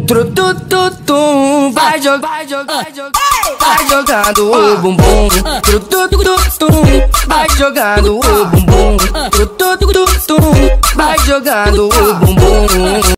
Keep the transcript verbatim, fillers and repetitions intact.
Tru tu tu tum, vai jogar, vai jogar, vai jogando o bumbum. Tru tu tu tum, vai jogando o bumbum. Tru tu tu tum, vai jogando o bumbum.